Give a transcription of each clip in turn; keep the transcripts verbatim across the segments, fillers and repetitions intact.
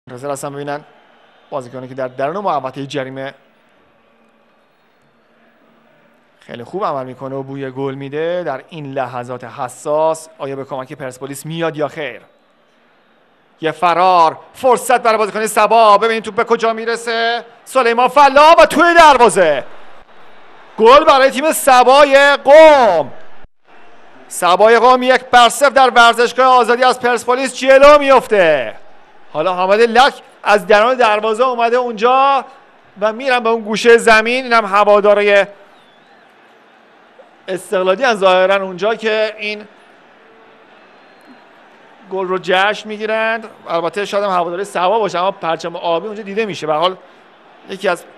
منتظر هستم ببینن بازیکنی که در درون محوطه جریمه خیلی خوب عمل میکنه و بوی گل میده در این لحظات حساس. آیا به کمک پرسپولیس میاد یا خیر؟ یه فرار، فرصت برای بازیکن سبا. ببینید توپ به کجا میرسه. سلیمان فلا و توی دروازه. گل برای تیم سبای قم. سبای قم یک بر صفر در ورزشگاه آزادی از پرسپولیس جلو میفته. حالا حامد لک از درون دروازه اومده اونجا و میرن به اون گوشه زمین. اینم هوادارای استقلالی از ظاهرا اونجا که این گل رو جشن میگیرند. البته شاید هم هواداری سبا باشه اما پرچم آبی اونجا دیده میشه. به هر حال یکی از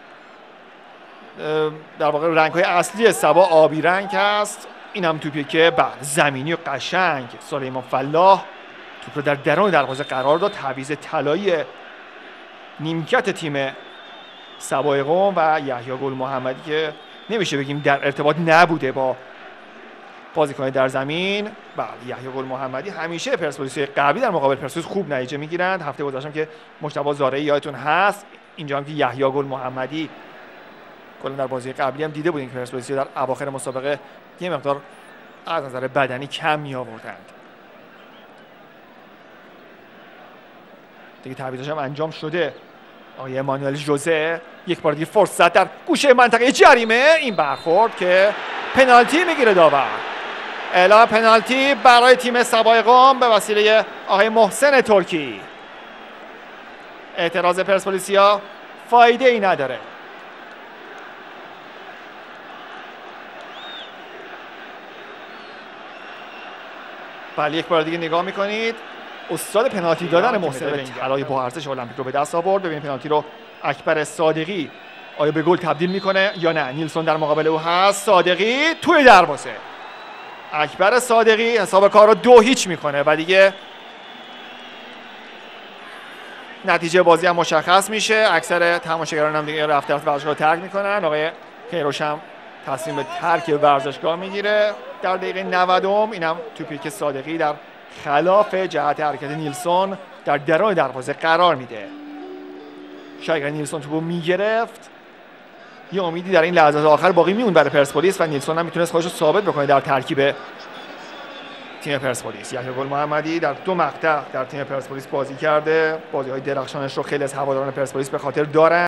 در واقع رنگ‌های اصلی سبا آبی رنگ هست. این هم توپی که بعد زمینی و قشنگ سلیمان فلاح توپ رو در درون دروازه قرار داد. تعویض طلایی نیمکت تیم سبای قم و یحیی گل محمدی که نمیشه بگیم در ارتباط نبوده با بازیکن در زمین. بله، یحیی گل محمدی همیشه پرسپولیس قبلی در مقابل پرسپولیس خوب نتیجه میگیرند. هفته گذشتم که مجتبی زارعی یادتون هست. اینجا هم که یحیی گل محمدی کلا در بازی قبلی هم دیده بودیم که پرسپولیس در اواخر مسابقه یه مقدار از نظر بدنی کم می آوردند. دیگه تعویضش هم انجام شده. آقای امانوئل ژوزه یک بار دیگه فرصت در گوشه منطقه جریمه. این برخورد که پنالتی میگیره داور. اعلام پنالتی برای تیم سبای قم به وسیله آقای محسن ترکی. اعتراض پرسپولیسیا فایده ای نداره. بله، یک بار دیگه نگاه میکنید. استاد پنالتی دادن محسن طلای با ارزش المپیک رو به دست آورد. ببینید پنالتی رو اکبر صادقی آیا به گل تبدیل میکنه یا نه. نیلسون در مقابل او هست. صادقی توی دروازه. اکبر صادقی حساب کار رو دو هیچ میکنه و دیگه نتیجه بازی هم مشخص میشه. اکثر تماشاگران هم دیگه رفته رفته ورزشگاه رو ترک میکنن. آقای کیروش هم تصمیم به ترک ورزشگاه میگیره در دقیقه نود. اینم توپی که صادقی در خلاف جهت حرکت نیلسون در درون دروازه قرار میده. شاید اگر نیلسون توپو میگرفت یه امیدی در این لحظات آخر باقی میمون برای پرسپولیس و نیلسون هم میتونست خودش رو ثابت بکنه در ترکیب تیم پرسپولیس. یحیی گل محمدی در دو مقطع در تیم پرسپولیس بازی کرده. بازی‌های درخشانش رو خیلی از هواداران پرسپولیس به خاطر دارن.